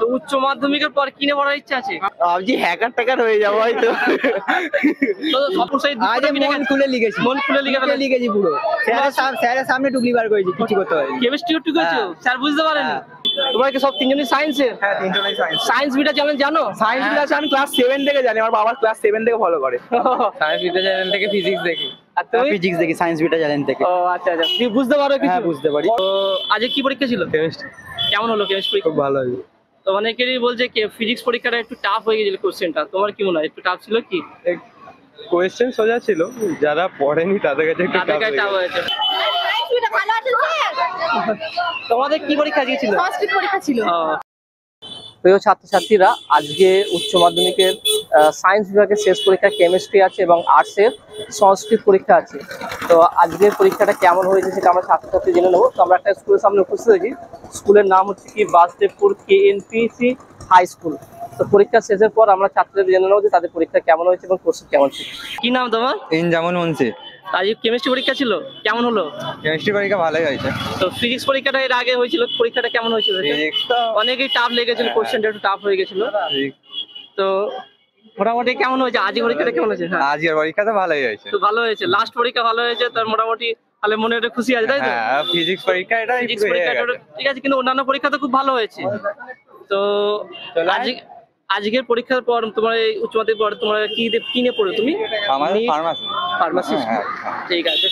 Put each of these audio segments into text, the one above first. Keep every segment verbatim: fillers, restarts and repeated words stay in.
উচ্চ মাধ্যমিকের পর কিনে পড়ার ইচ্ছা আছে? ভাবছি হ্যাকার ট্যাকার হয়ে যাবো হয়তো। মন খুলে লিখেছি, মন খুলে লিখে লিখেছি পুরো। স্যারের সামনে টুকলি বার করেছি, কিছু করতে হয়। কেমিস্ট্রি টুকু করেছো, স্যার বুঝতে পারেন? তোমরা কি সব তিনজনই সায়েন্সের? হ্যাঁ, তিনজনই সায়েন্স। সায়েন্স বিটা যেমন জানো? সায়েন্স বিটা আমি ক্লাস সেভেন থেকে জানি, আমার বাবা ক্লাস সেভেন থেকে ফলো করে। সায়েন্স বিটা চ্যানেল থেকে ফিজিক্স দেখি। আর তুমি? ফিজিক্স দেখি সায়েন্স বিটা চ্যানেল থেকে। ও আচ্ছা আচ্ছা, তুমি বুঝতে পারো কিছু? হ্যাঁ, বুঝতে পারি। তো আজকে কি পরীক্ষা ছিল? কেমিস্ট্রি। কেমন হলো কেমিস্ট্রি? খুব ভালো হয়েছে। তো অনেকেরই বলছে কি ফিজিক্স পরীক্ষাটা একটু টাফ হয়ে গেছিল কোশ্চেনটা, তোমার কি মনে হয় একটু টাফ ছিল কি? কোয়েশ্চেন সোজা ছিল, যারা পড়েনি তাদের কাছে একটু টাফ হয়েছে। তোমাদের কি পরীক্ষা ছিল? সংস্কৃত পরীক্ষা ছিল। প্রিয় ছাত্রছাত্রীরা, আজকে উচ্চ মাধ্যমিকের সায়েন্স বিভাগের শেষ পরীক্ষা কেমিস্ট্রি আছে এবং আর্টসের সংস্কৃত পরীক্ষা আছে। তো আজকের পরীক্ষাটা কেমন হয়েছে সেটা আমরা ছাত্রছাত্রী জেনে নেবো। তো আমরা একটা স্কুলের সামনে উপস্থিত হয়েছি। স্কুলের নাম হচ্ছে কি Basdevpur K N P C high school. তো পরীক্ষা শেষের পর আমরা ছাত্রদের জেনে নেবো যে তাদের পরীক্ষা কেমন হয়েছে এবং প্রস্তুত কেমন ছিল। কি নাম তোমার? ইনজামুল মুন্সি। আজকে কেমিস্ট্রি পরীক্ষা ছিল, কেমন হলো? কেমিস্ট্রি পরীক্ষা ভালোই হয়েছে। তো ফিজিক্স পরীক্ষাটা এর আগে হয়েছিল, পরীক্ষাটা কেমন হয়েছিল? অনেকেই টাফ লেগেছিল, কোশ্চেনটা একটু টাফ হয়ে গেছিল। তো মোটামুটি কেমন হয়েছে আজকের পরীক্ষাটা? কেমন হয়েছে? হ্যাঁ, আজকের পরীক্ষা তো ভালোই হয়েছে। তো ভালো হয়েছে, লাস্ট পরীক্ষা ভালো হয়েছে, তার মোটামুটি তাহলে মনে একটা খুশি আছে, তাই তো? হ্যাঁ, ফিজিক্স পরীক্ষা এটা ফিজিক্স পরীক্ষাটা ঠিক আছে, কিন্তু অন্যান্য পরীক্ষা তো খুব ভালো হয়েছে। তো আজকে আজকের পরীক্ষার পর তোমার এই উচ্চ মাধ্যমিক পর তোমরা কি কি নিয়ে পড়ো তুমি? আমার ফার্মাসি। ফার্মাসি, ঠিক আছে।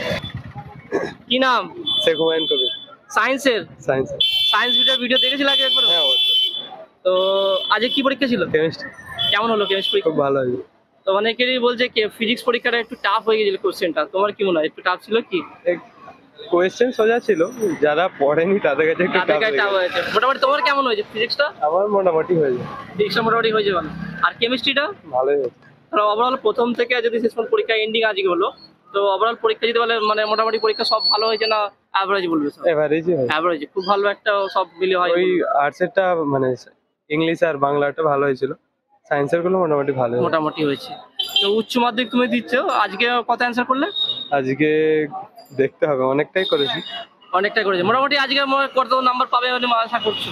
কি নাম? শেখ হুমায়ুন কবির। সায়েন্সের? সায়েন্স। সায়েন্স ভিডিও ভিডিও দেখেছিল আগে একবার? হ্যাঁ, অবশ্যই। তো আজকে কি পরীক্ষা ছিল? কেমিস্ট্রি। কেমন হলো কেমিস্ট্রি? খুব ভালো হয়েছে। তো অনেকেরই বলছে কি ফিজিক্স পরীক্ষাটা একটু টাফ হয়ে গেছিল কোশ্চেনটা, তোমার কি মনে হয় একটু টাফ ছিল কি? কোয়েশ্চেন সোজা ছিল, যারা পড়েনি তাদের কাছে একটু টাফ হয়েছে। মোটামুটি তোমার কেমন হয়েছে ফিজিক্সটা? আমার মোটামুটি হয়েছে। ফিজিক্সটা মোটামুটি হয়েছে ভালো। আর কেমিস্ট্রিটা? ভালোই হয়েছে। ওভারঅল প্রথম থেকে যদি শেষ পর্যন্ত পরীক্ষা এন্ডিং আজকে হলো, তো ওভারঅল পরীক্ষা যদি বলে মানে মোটামুটি পরীক্ষা সব ভালো হয়েছে না অ্যাভারেজ বলবে? সব এভারেজই হয়েছে। অ্যাভারেজ, খুব ভালো একটা সব মিলে হয়। ওই আর্টসেরটা মানে ইংলিশ আর বাংলাটা ভালো হয়েছিল, সায়েন্সের গুলো মোটামুটি ভালো মোটামুটি হয়েছে। তো উচ্চ মাধ্যমিক তুমি দিচ্ছ, আজকে কত অ্যান্সার করলে? আজকে দেখতে হবে, অনেকটাই করেছি। অনেকটাই করেছে মোটামুটি। আজকে কত নাম্বার পাবে বলে আশা করছো?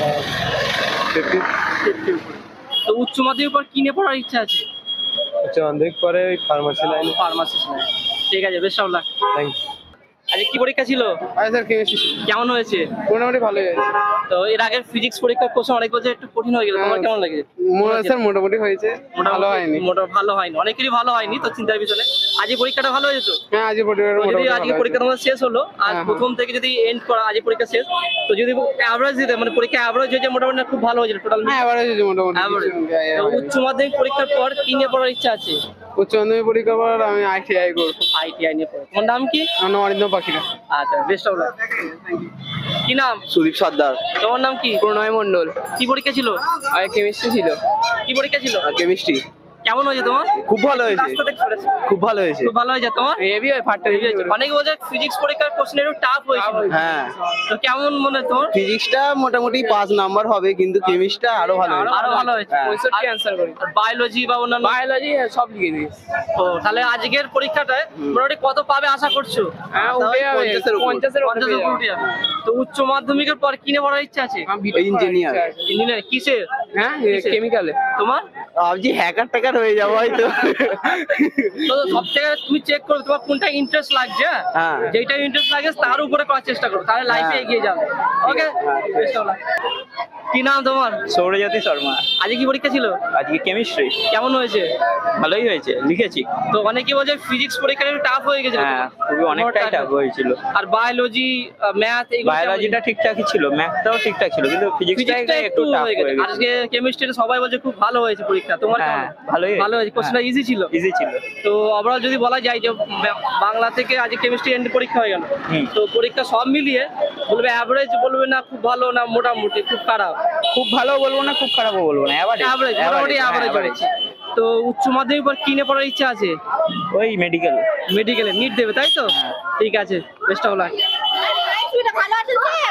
ফিফটি। তো উচ্চ মাধ্যমিক পর কি নিয়ে পড়ার ইচ্ছা আছে? উচ্চ মাধ্যমিক পরে ওই ফার্মাসি লাইন। ফার্মাসি লাইন, ঠিক আছে, বেশ ভালো। Thank you. আজকে কি পরীক্ষা ছিল? Sir chemistry. কেমন হয়েছে? মোটামুটি ভালো হয়েছে। তো এর আগের ফিজিক্স পরীক্ষার কোশ্চেন অনেক বলছে একটু কঠিন হয়ে গেল, তোমার কেমন লাগে? স্যার মোটামুটি হয়েছে, ভালো হয়নি। মোটামুটি ভালো হয়নি, অনেকেরই ভালো হয়নি, তো চিন্তার বিষয় নেই। আজকে পরীক্ষাটা ভালো হয়েছে তো? হ্যাঁ, আজকে পরীক্ষা আজকে পরীক্ষা তোমার শেষ হলো, আর প্রথম থেকে যদি এন্ড করা আজকে পরীক্ষা শেষ, তো যদি অ্যাভারেজ দিতে মানে পরীক্ষা অ্যাভারেজ হয়েছে মোটামুটি খুব ভালো হয়েছে টোটাল? হ্যাঁ, অ্যাভারেজ হয়েছে মোটামুটি। উচ্চ মাধ্যমিক পরীক্ষার পর কি নিয়ে পড়ার ইচ্ছা আছে? উচ্চ মাধ্যমিক পরীক্ষার পর আমি আইটিআই করব। আইটিআই নিয়ে পড়ো। তোমার নাম কি? আমার নাম অরিন্দম পাখিরা। আচ্ছা, বেস্ট অফ লাক। কি নাম? সুদীপ সর্দার। তোমার নাম কি? প্রণয় মণ্ডল। কি পরীক্ষা ছিল? আরে কেমিস্ট্রি ছিল। কি পরীক্ষা ছিল? কেমিস্ট্রি। কেমন হয়েছে তোমার? খুব ভালো হয়েছে। খুব ভালো হয়েছে। খুব ভালো হয়েছে তোমার? হেভি হয়, ফাটটা হেভি হয়েছে। অনেকে বলছে ফিজিক্স পরীক্ষার কোশ্চেন একটু টাফ হয়েছিল। হ্যাঁ। তো কেমন মনে হয় তোমার? ফিজিক্সটা মোটামুটি পাঁচ নাম্বার হবে, কিন্তু কেমিস্ট্রিটা আরো ভালো হয়েছে। আরো ভালো হয়েছে। পঁয়ষট্টি অ্যানসার করি। আর বায়োলজি বা অন্যান্য? বায়োলজি সব লিখে দিয়েছি। ও, তাহলে আজকের পরীক্ষাটায় মোটামুটি কত পাবে আশা করছো? হ্যাঁ, উঠে যাবে পঞ্চাশের পঞ্চাশের উপরে উঠে যাবে। তো উচ্চ মাধ্যমিকের পর কি নিয়ে পড়ার ইচ্ছা আছে? ইঞ্জিনিয়ার। ইঞ্জিনিয়ার কিসের? হ্যাঁ, কেমিক্যালে। তোমার? ভাবছি হ্যাকার ট্যাকার হয়ে যাবো হয়তো। তো সব থেকে তুমি চেক করো তোমার কোনটা ইন্টারেস্ট লাগছে, হ্যাঁ, যেটা ইন্টারেস্ট লাগে তার উপরে করার চেষ্টা করো, তাহলে লাইফে এগিয়ে যাবে। ওকে, কি নাম তোমার? সৌরজ্যোতি শর্মা। আজকে কি পরীক্ষা ছিল? আজকে কেমিস্ট্রি। কেমন হয়েছে? ভালোই হয়েছে, লিখেছি। তো অনেকে বলছে ফিজিক্স পরীক্ষাটা একটু টাফ হয়ে গেছিল। হ্যাঁ, খুবই অনেকটাই টাফ হয়েছিল। আর বায়োলজি, ম্যাথ, এগুলো? বায়োলজিটা ঠিকঠাকই ছিল, ম্যাথটাও ঠিকঠাক ছিল, কিন্তু ফিজিক্সটা একটু টাফ হয়ে গেছে। আজকে কেমিস্ট্রিতে সবাই বলছে খুব ভালো হয়েছে পরীক্ষা, তোমার কেমন? ভালোই ভালো হয়েছে, কোশ্চেনটা ইজি ছিল? ইজি ছিল। তো ওভারঅল যদি বলা যায় যে বাংলা থেকে আজকে কেমিস্ট্রি এন্ড পরীক্ষা হয়ে গেল, তো পরীক্ষা সব মিলিয়ে বলবে অ্যাভারেজ, বলবে না খুব ভালো, না মোটামুটি খুব খারাপ? খুব ভালো বলবো না, খুব খারাপও বলবো না, অ্যাভারেজ, মোটামুটি অ্যাভারেজ হয়েছে। তো উচ্চ মাধ্যমিক পর কি নিয়ে পড়ার ইচ্ছা আছে? ওই মেডিকেল। মেডিকেলে নিট দেবে, তাই তো? ঠিক আছে, বেস্ট অফ লাক।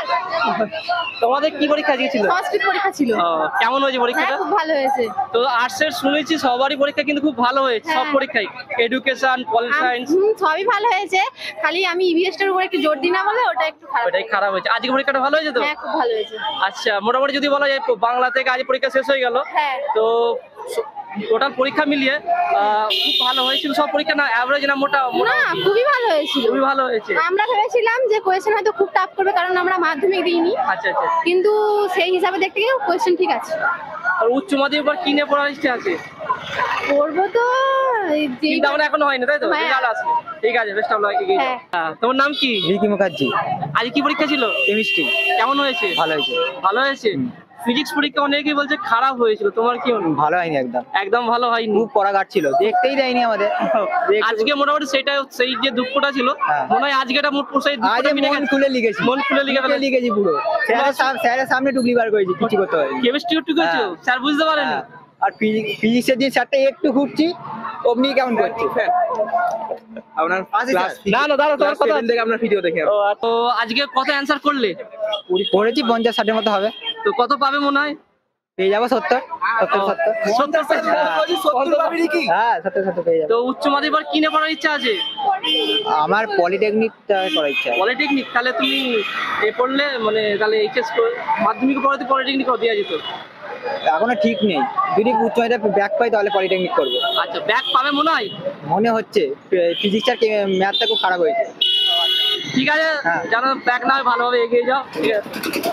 তোমাদের কি পরীক্ষা দিয়েছিল? সংস্কৃত পরীক্ষা ছিল। ও, কেমন হয়েছে হ্যাঁ, পরীক্ষাটা? খুব ভালো হয়েছে। তো আর্টসের শুনেছি সবারই পরীক্ষা কিন্তু খুব ভালো হয়েছে, সব হ্যাঁ। পরীক্ষায়, এডুকেশন, পল সায়েন্স, হুম, সবই ভালো হয়েছে, খালি আমি ইভিএস টার উপর একটু জোর দিই না বলে ওটা একটু খারাপ। ওটাই খারাপ হয়েছে। আজকে পরীক্ষাটা ভালো হয়েছে তো? হ্যাঁ, খুব ভালো হয়েছে। আচ্ছা, মোটামুটি যদি বলা যায় বাংলা থেকে আজ পরীক্ষা শেষ হয়ে গেল, হ্যাঁ। তো টোটাল পরীক্ষা মিলিয়ে আহ, খুব ভালো হয়েছিল সব পরীক্ষা, না অ্যাভারেজ না মোটা? না, খুবই ভালো হয়েছিল। খুবই ভালো হয়েছে। আমরা ভেবেছিলাম যে কোয়েশ্চেন হয়তো খুব টাফ করবে, কারণ আমরা মাধ্যমিক দিইনি, আচ্ছা আচ্ছা। কিন্তু সেই হিসাবে দেখতে গেলে কোয়েশ্চেন ঠিক আছে। আর উচ্চ মাধ্যমিক পর কি নিয়ে পড়ার ইচ্ছা আছে? করবো তো এই যে- চিন্তা ভাবনা এখনো হয়নি, তাই তো? হ্যাঁ। রেজাল্ট আসবে, ঠিক আছে, বেস্ট অফ লাক। হ্যাঁ। হ্যাঁ, তোমার নাম কি? ভিকি মুখার্জি। আজ কি পরীক্ষা ছিল? কেমিস্ট্রি। কেমন হয়েছে? ভালো হয়েছে। ভালো হয়েছে। ফিজিক্স পরীক্ষা অনেকেই বলছে খারাপ হয়েছিল, তোমার কি মনে হয়? ভালো হয়নি একদম, একদম ভালো হয়নি। খুব পড়াঘাট ছিল, দেখতেই দেয়নি আমাদের। আজকে মোটামুটি সেটা, সেই যে দুঃখটা ছিল, হ্যাঁ। মনে হয় আজকে এটা মোট সেই আজ দুঃখটা মিটে মন গেছে। খুলে লিখেছি, মন খুলে লিখে ফেলেছি। লিখেছি পুরো। স্যারের সাম- স্যারের সামনে টুকলি বার করেছি, কিছু করতে হয়নি। কেমিস্ট্রি একটু করেছো, হ্যাঁ। স্যার বুঝতে পারেন? হ্যাঁ। আর ফিজিক্সের দিন স্যারটা একটু ঘুরছি, অমনি কেমন করছি। আপনার ক্লাস না না দাঁড়া, তোমার কথা থেকে আপনার ভিডিও দেখে ও, তো আজকে কত অ্যান্সার করলে? পড়েছি পঞ্চাশ ষাটের মতো হবে, তো কত পাবে মনে হয়? পেয়ে যাবো সত্তর সত্তর সত্তর। সত্তর হ্যাঁ, সত্তর সত্তর পেয়ে যাবো। তো উচ্চ মাধ্যমিক পর কিনে পড়ার ইচ্ছা আছে? আমার পলিটেকনিকটা করার ইচ্ছা আছে। পলিটেকনিক? তাহলে তুমি এ পড়লে মানে তাহলে এইচএস মাধ্যমিক পড়াতে পলিটেকনিক দেওয়া যেত। এখনো ঠিক নেই, যদি উচ্চ মাধ্যমিক ব্যাক পাই তাহলে পলিটেকনিক করবো। আচ্ছা, ব্যাক পাবে মনে হয়? মনে হচ্ছে ফিজিক্স আর ম্যাথটা খুব খারাপ হয়েছে। ঠিক আছে, হ্যাঁ। জানো ব্যাক না হয় ভালোভাবে এগিয়ে যাও, ঠিক আছে।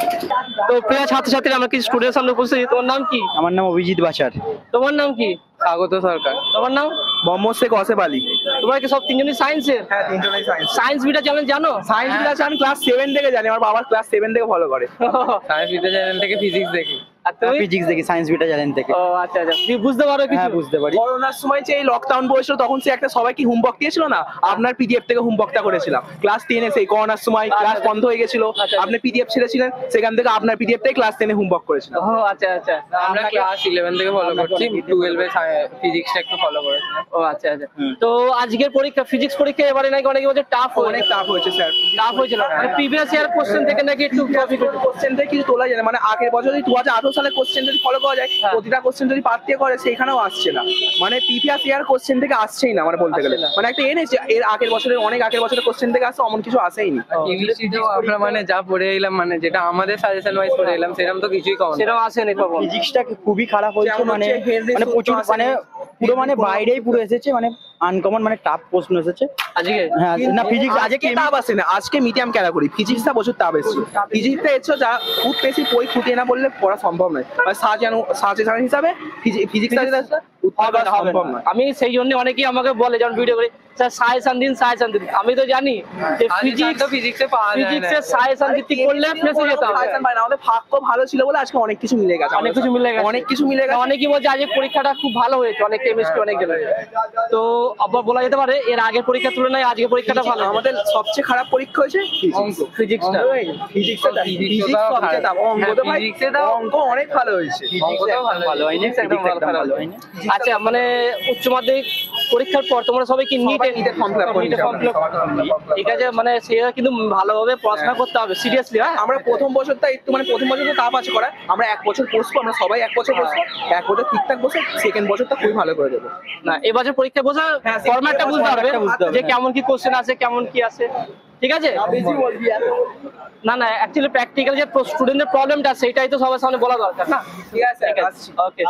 তো প্রিয় ছাত্রছাত্রীরা, আমরা কিছু স্টুডেন্টের সামনে উপস্থিত। তোমার নাম কি? আমার নাম অভিজিৎ বাচার। তোমার নাম কি? স্বাগত সরকার। তোমার নাম? মোহাম্মদ শেখ অসেফ আলী। তোমরা কি সব তিনজনই সায়েন্সের? হ্যাঁ, তিনজনেই সায়েন্স। সায়েন্স বিটা চ্যানেল জানো? সায়েন্স বিটা আমি ক্লাস সেভেন থেকে জানি, আমার বাবা ক্লাস সেভেন থেকে ফলো করে। সায়েন্স বিটা চ্যানেল থেকে ফিজিক্স দেখি। আর তুমি? ফিজিক্স দেখি সায়েন্স বিটা চ্যানেল থেকে। ও আচ্ছা আচ্ছা, তুমি বুঝতে পারো কিছু? হ্যাঁ, বুঝতে পারি। করোনার সময় যে এই লকডাউন পড়েছিল, তখন সে একটা সবাইকে হোমওয়ার্ক দিয়েছিল না, আপনার পিডিএফ থেকে হোমওয়ার্কটা করেছিলাম ক্লাস টেনে। সেই করোনার সময় ক্লাস বন্ধ হয়ে গেছিল, আচ্ছা। আপনি পিডিএফ ছেড়েছিলেন, সেখান থেকে আপনার পিডিএফ থেকে ক্লাস টেনে হোমওয়ার্ক করেছিলাম। ও আচ্ছা আচ্ছা, আমরা ক্লাস ইলেভেন থেকে ফলো করছি, টুয়েলভে ফিজিক্সটা একটু ফলো করেছিলাম। ও আচ্ছা আচ্ছা। তো আজকের পরীক্ষা, ফিজিক্স পরীক্ষা এবারে নাকি অনেকে বলছে টাফ, অনেক টাফ হয়েছে স্যার। টাফ হয়েছিল। মানে প্রিভিয়াস ইয়ার কোশ্চেন থেকে নাকি একটু কপি করে। কোশ্চেন থেকে কিছু তোলা যায় না, মানে আগের বছর যদি দু হাজার আঠারো সালে কোশ্চেন যদি ফলো করা যায়, হ্যাঁ। প্রতিটা কোশ্চেন যদি পাঠ দিয়ে করে সেখানেও আসছে না, মানে প্রিভিয়াস ইয়ার কোশ্চেন থেকে আসছেই না, মানে বলতে গেলে আসছে না। মানে একটা এনেছে এর আগের বছরের, অনেক আগের বছরের কোশ্চেন থেকে আসছে, অমন কিছু আসেইনি। ইংলিশটাও আমরা মানে যা পড়ে এলাম, মানে যেটা আমাদের সাজেশন ওয়াইজ পড়ে এলাম, সেরকম তো কিছুই কম না। সেটাও আসেনি খবর। ফিজিক্সটা খুবই খারাপ হয়েছে, যেমন মানে হচ্ছে হেনরি মানে সূত্র প্রচুর আসেনি। মানে পুরো মানে বাইরেই পুরো এসেছে, মানে আনকমন মানে টাফ প্রশ্ন এসেছে। আজকে হ্যাঁ, না ফিজিক্স আজকে আজকে তাপ আসে না, আজকে মিডিয়াম ক্যাটাগরি, ফিজিক্সটা প্রচুর তাপ এসেছে। ফিজিক্সটা এসেছে যা খুব বেশি বই খুঁটিয়ে না বললে পড়া সম্ভব নয়, মানে সাজানো সাজেশন হিসাবে ফিজিক্সটা যেটা হবে না, হবে সম্ভব না। নয়। আমি সেই জন্য অনেকেই আমাকে বলে যখন ভিডিও করি, স্যার সাজেশন দিন, সাজেশন দিন। আমি তো জানি যে ফিজিক্স তো ফিজিক্সে পাওয়া যায় না। ফিজিক্সের সাজেশন দিতে করলে ফেসে যেতে হবে। সাজেশন পাই না, আমাদের ভাগ্য ভালো ছিল বলে আজকে অনেক কিছু মিলে গেছে, অনেক কিছু মিলে গেছে, অনেক কিছু মিলে গেছে। অনেকেই বলছে আজকে পরীক্ষাটা খুব ভালো হয়েছে, অনেক কেমিস্ট্রি অনেক গেল। তো আবার বলা যেতে পারে এর আগের পরীক্ষার তুলনায় আজকে পরীক্ষাটা ভালো। আমাদের সবচেয়ে খারাপ পরীক্ষা হয়েছে অঙ্ক, ফিজিক্সটা। ফিজিক্সটা ফিজিক্স তো সবচেয়ে খারাপ। তাপ। অঙ্ক তো ভাই, ফিজিক্সে দাও। অঙ্ক অনেক ভালো হয়েছে। অঙ্কটাও ভালো ভালো হয়নি, Physics একদম Physics একদম ভালো হয়নি। আচ্ছা, মানে উচ্চ মাধ্যমিক পরীক্ষার পর তোমরা সবাই কি নিট সবাই নিটের form fill up করে নিয়েছে ফর্ম ফিল আপ? আমরা। ঠিক আছে, মানে সে কিন্তু ভালোভাবে পড়াশোনা করতে হবে, সিরিয়াসলি। হ্যাঁ, আমরা প্রথম বছরটা একটু মানে প্রথম বছর তো তাপ আছে করা, আমরা এক বছর বসবো, আমরা সবাই এক বছর বসবো, এক বছর ঠিকঠাক বসে সেকেন্ড বছরটা খুবই ভালো করে দেবো। না এবছর পরীক্ষা বোঝা হ্যাঁ, ফরম্যাটটা বুঝতে হবে format টা বুঝতে হবে, যে হ্যাঁ। কেমন কি কোশ্চেন আছে, কেমন কি আছে, ঠিক আছে? বেশি বলবি এত। না না, অ্যাকচুয়ালি প্র্যাকটিক্যাল যে স্টুডেন্টের প্রবলেমটা সেটাই তো সবার সামনে বলা দরকার না। ঠিক আছে, ঠিক আছে, আসছি। Okay,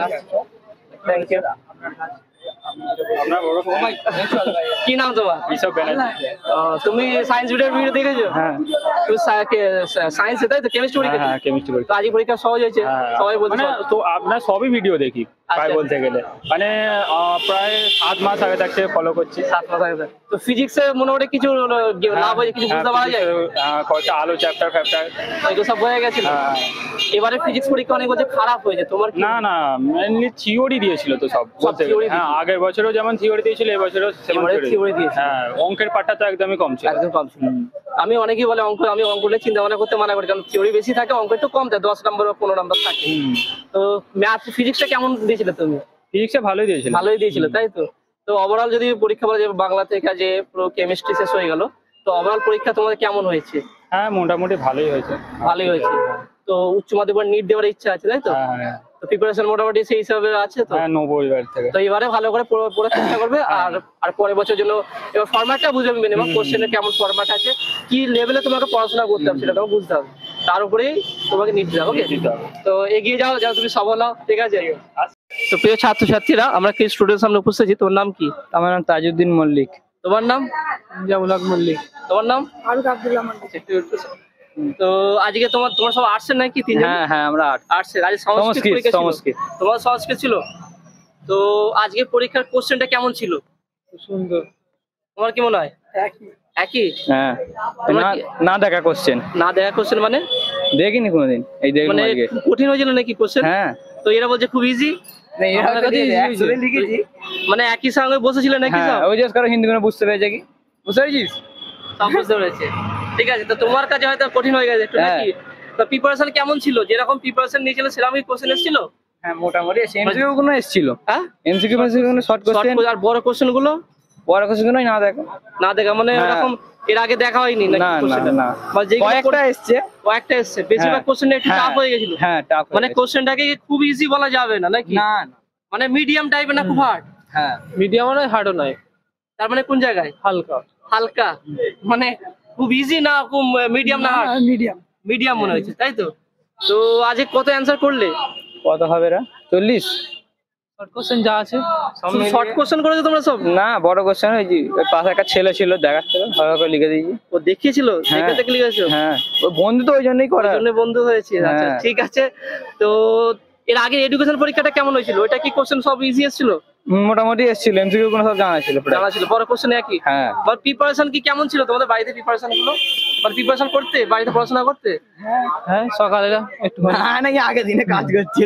thank you. কি নাম তোমার? এইসব ব্যানার্জি। ও, তুমি সায়েন্স ভিডিওর ভিডিও দেখেছো? হ্যাঁ তুমি সায়েন্স তাই তো, কেমিস্ট্রি পরীক্ষা? হ্যাঁ কেমিস্ট্রি তো পরীক্ষা। আজ পরীক্ষা সহজ হয়েছে, সবাই বলছে মানে সহজ। তো আপনার সবই ভিডিও দেখি প্রায় আচ্ছা। বলতে গেলে, মানে আহ, প্রায় সাত মাস আগে থাকতে ফলো করছি। সাত মাস আগে। তো ফিজিক্সে মোটামুটি কিছু লাভ হয়েছে, কিছু বুঝতে পারা যায়? হ্যাঁ, কয়েকটা আলো চ্যাপ্টার ফ্যাপ্টার। ওইগুলো সব হয়ে গেছিল। হ্যাঁ। এবারে ফিজিক্স পরীক্ষা অনেক বলছে খারাপ হয়েছে, তোমার কি? না না, মেনলি থিওরি দিয়েছিল তো সব বলতে theory গেলে। হ্যাঁ, আগের বছরও যেমন থিওরি দিয়েছিল, এবছরও সেমন এবারে theory। theory দিয়েছে। হ্যাঁ, অঙ্কের পাঠটা তো একদমই কম ছিল। একদম কম ছিল। আমি অনেকেই বলে অঙ্ক, আমি অঙ্ক নিয়ে চিন্তা ভাবনা করতে মানা করি, কারণ থিওরি বেশি থাকে, অঙ্ক একটু কম থাকে, দশ নম্বর বা পনেরো নম্বর থাকে। হুম। তো ম্যাথ ফিজিক্সটা কেমন দিয়েছিলে তুমি? ফিজিক্সে ভালোই দিয়েছিল। ভালোই দিয়েছিল, তাই তো? তো ওভারঅল যদি পরীক্ষা বলা যায়, বাংলা থেকে যে পুরো কেমিস্ট্রি শেষ হয়ে গেল, তো ওভারঅল পরীক্ষা তোমাদের কেমন হয়েছে? হ্যাঁ মোটামুটি ভালোই হয়েছে। ভালোই হয়েছে। তো উচ্চ মাধ্যমিক নিট দেওয়ার ইচ্ছা আছে তাই তো? হ্যাঁ হ্যাঁ তো প্রিপারেশন মোটামুটি সেই হিসাবে আছে তো? হ্যাঁ নব্বই বার থেকে। তো এবারে ভালো করে পড়- পড়ার চেষ্টা করবে আর আর পরের বছর জন্য এবার ফরম্যাটটা বুঝবে মিনিমাম কোশ্চেনের কেমন ফরম্যাট আছে, কি লেভেলে তোমাকে পড়াশোনা করতে হবে সেটা তোমাকে বুঝতে হবে, তার উপরেই তোমাকে নিতে হবে। ওকে, তো এগিয়ে যাও, যাও তুমি সফল হও, ঠিক আছে? তো প্রিয় ছাত্রছাত্রীরা, আমরা কি স্টুডেন্ট সামনে উপস্থিত আছি। তোর নাম কি? আমার নাম তাজউদ্দিন মল্লিক। তোমার নাম? জামুলাক মল্লিক। তোমার নাম? আরুক আব্দুল্লাহ মল্লিক। তো আজকে তোমার তোমার সব আর্টসের নাকি তিনজন? হ্যাঁ হ্যাঁ আমরা আট। আর্টসের। আজ সংস্কৃত সংস্কৃত, পরীক্ষা ছিল। সংস্কৃত। তোমার সংস্কৃত ছিল। তো আজকে পরীক্ষার কোশ্চেনটা কেমন ছিল? সুন্দর। তোমার কি মনে হয়? একই। একই? হ্যাঁ তোমরা না কি- না দেখা কোশ্চেন, না দেখা কোশ্চেন মানে? দেখিনি কোনোদিন, এই দেখলাম মানে আজকে। খুব কঠিন হয়েছিল নাকি কোশ্চেন? হ্যাঁ তো এরা বলছে খুব ইজি। না, এরা আমার কাছে easy একশো হয়েছে। লিখেছি। মানে একই সঙ্গে বসেছিল নাকি হ্যাঁ সব? ওই যে কারো হিন্দি কোনো বুঝতে পেরেছে কি, বুঝতে পেরেছিস? সব বুঝতে পেরেছে। ঠিক আছে, তো তোমার কাছে হয়তো কঠিন হয়ে গেছে একটু হ্যাঁ। নাকি? তো প্রিপারেশন কেমন ছিল? যেরকম প্রিপারেশন নিয়েছিল সেরকমই কোশ্চেন এসেছিল? হ্যাঁ মোটামুটি এমসিকিউ কোনো এসেছিল, হ্যাঁ, এমসিকিউ কোনো শর্ট Short কোশ্চেন, question আর বড় কোশ্চেন গুলো বড় কোশ্চেন কোনো না দেখা। না দেখা মানে হ্যাঁ। এরকম এর আগে দেখা হয়নি নাকি না না কোশ্চেনটা? না মানে যেগুলো কয়েকটা পড়ে- এসছে। কয়েকটা এসছে, বেশিরভাগ হ্যাঁ। কোশ্চেন একটু হ্যাঁ। টাফ হয়ে গেছিল। হ্যাঁ টাফ মানে কোশ্চেনটাকে খুব ইজি বলা যাবে না নাকি? না না। মানে মিডিয়াম টাইপের না খুব হার্ড? হ্যাঁ মিডিয়াম নয় হার্ডও নয়, তার মানে কোন জায়গায়? হালকা। হালকা মানে খুব ইজি না, খুব মিডিয়াম না হার্ড? মিডিয়াম। মিডিয়াম মনে হয়েছে তাই তো? তো আজকে কত অ্যান্সার করলে? কত হবে রা? চল্লিশ। শর্ট কোশ্চেন যা আছে শর্ট কোশ্চেন করেছো তোমরা সব? না বড় কোশ্চেন ওই যে ওই পাশে একটা ছেলে ছিল দেখাচ্ছিল, ভালো করে লিখে দিয়েছি। ও দেখিয়েছিল, হ্যাঁ। দেখে দেখে লিখেছো? হ্যাঁ ওই বন্ধু তো ওই জন্যই করা। ওই জন্য বন্ধু হয়েছে। আচ্ছা হ্যাঁ। ঠিক আছে। তো এর আগে এডুকেশন পরীক্ষাটা কেমন হয়েছিল? ওইটা কি কোশ্চেন সব ইজি এসেছিল? মোটামুটি এসেছিল, এমসিকিউ কোনো সব জানা ছিল প্রায়। জানা ছিল, বড় কোশ্চেন একই। হ্যাঁ বা প্রিপারেশন কি কেমন ছিল তোমাদের বাড়িতে? প্রিপারেশন গুলো মানে প্রিপারেশন করতে বাড়িতে পড়াশোনা করতে? হ্যাঁ সকালে একটু নাকি আগের দিনে কাজ করছিল।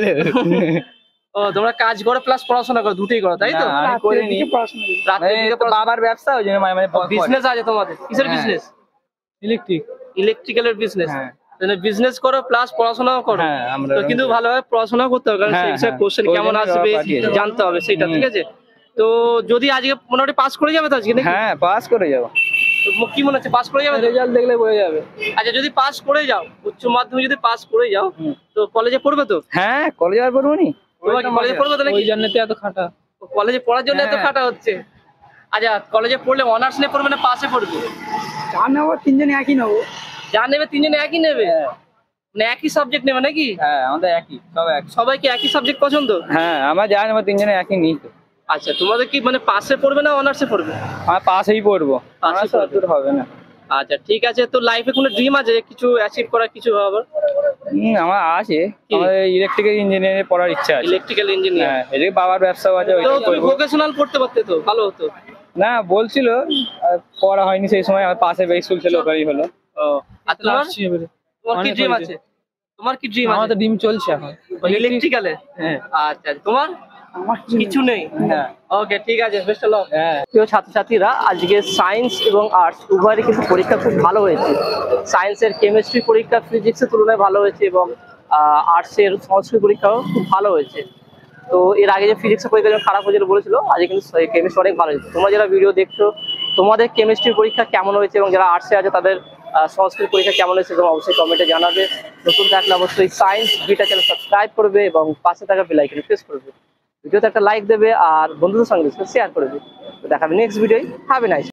ও তোমরা কাজ করো প্লাস পড়াশোনা করো, দুটোই করো তাই তো? না, আমি করিনি। রাত্রে এই তো বাবার ব্যবসা, ওই জন্য মাঝে মাঝে বিজনেস আছে তোমাদের? কিসের হ্যাঁ। বিজনেস? ইলেকট্রিক। ইলেকট্রিক্যালের বিজনেস। হ্যাঁ। বিজনেস করো প্লাস পড়াশোনাও করো। হ্যাঁ, আমরা তো কিন্তু ভালোভাবে পড়াশোনা করতে হবে, কারণ হ্যাঁ, সেই হ্যাঁ। কোশ্চেন ওই কেমন জন্য আসবে বাবা পাঠিয়েছে। জানতে হবে সেটা, হুম। ঠিক আছে? তো যদি আজকে মোটামুটি পাস করে যাবে তো আজকে নাকি? হ্যাঁ পাস করে যাবো। তো কি মনে হচ্ছে পাস করে যাবে? রেজাল্ট দেখলে বোঝা যাবে। আচ্ছা যদি পাস করে যাও, উচ্চ মাধ্যমিক যদি পাস করে যাও, হুম। তো কলেজে পড়বে তো? হ্যাঁ কলেজ আর পড়বো নি। তোমার কি কলেজে পড়বে তো নাকি? ওই জন্যতে এত খাটা। কলেজে পড়ার জন্য এত হ্যাঁ। খাটা হচ্ছে। আচ্ছা কলেজে পড়লে অনার্স নিয়ে পড়বে না পাসে পড়বে? যা নেবো তিনজনে একই নেবো। যা নেবে তিনজনে একই নেবে, মানে একই সাবজেক্ট নেবে নাকি? হ্যাঁ আমাদের একই, সব এক। সবাই কি একই সাবজেক্ট পছন্দ? হ্যাঁ আমার যা নেবো তিনজনে একই নিই তো। আচ্ছা তোমাদের কি মানে পাসে পড়বে না অনার্সে পড়বে? আমার পাশেই পড়বো, পাশেই আমার পড়বে। দূর হবে না। আচ্ছা ঠিক আছে। তো লাইফে কোনো ড্রিম আছে কিছু অ্যাচিভ করার, কিছু হবে? হম আমার আছে, কি? আমাদের ইলেকট্রিক্যাল ইঞ্জিনিয়ারিং পড়ার ইচ্ছা আছে। Electrical engineer. হ্যাঁ এদিকে বাবার ব্যবসাও আছে, তো ওইটাই তুমি করবো। ভোকেশনাল করতে পারতে তো, ভালো হতো। না বলছিল, আর পড়া হয়নি সেই সময়, আমার পাশে স্কুল ছিল ওখানেই হলো। ও আর তোমার তোমার কি ড্রিম আছে? তোমার কি ড্রিম আছে? ডিম চলছে এখন। ইলেকট্রিক্যালে? হ্যাঁ আচ্ছা তোমার কিছু নেই? হ্যাঁ ওকে ঠিক আছে, বেস্ট অফ লাক। হ্যাঁ প্রিয় ছাত্রছাত্রীরা, আজকে সায়েন্স এবং আর্টস উভয়েরই কিন্তু পরীক্ষা খুব ভালো হয়েছে। সায়েন্সের কেমিস্ট্রি পরীক্ষা ফিজিক্সের তুলনায় ভালো হয়েছে এবং আর্টসের সংস্কৃত পরীক্ষাও খুব ভালো হয়েছে। তো এর আগে যে ফিজিক্সের পরীক্ষা যখন খারাপ হয়েছিল বলেছিল, আজকে কিন্তু কেমিস্ট্রি অনেক ভালো হয়েছে। তোমরা যারা ভিডিও দেখছো তোমাদের কেমিস্ট্রির পরীক্ষা কেমন হয়েছে এবং যারা আর্টসে আছে তাদের সংস্কৃত পরীক্ষা কেমন হয়েছে এবং অবশ্যই কমেন্টে জানাবে। নতুন থাকলে অবশ্যই সায়েন্স ভিটা চ্যানেল সাবস্ক্রাইব করবে এবং পাশে থাকা বেল আইকনে প্রেস করবে। ভিডিওতে একটা লাইক দেবে আর বন্ধুদের সঙ্গে শেয়ার করবে। তো দেখাবে next video. Have a nice.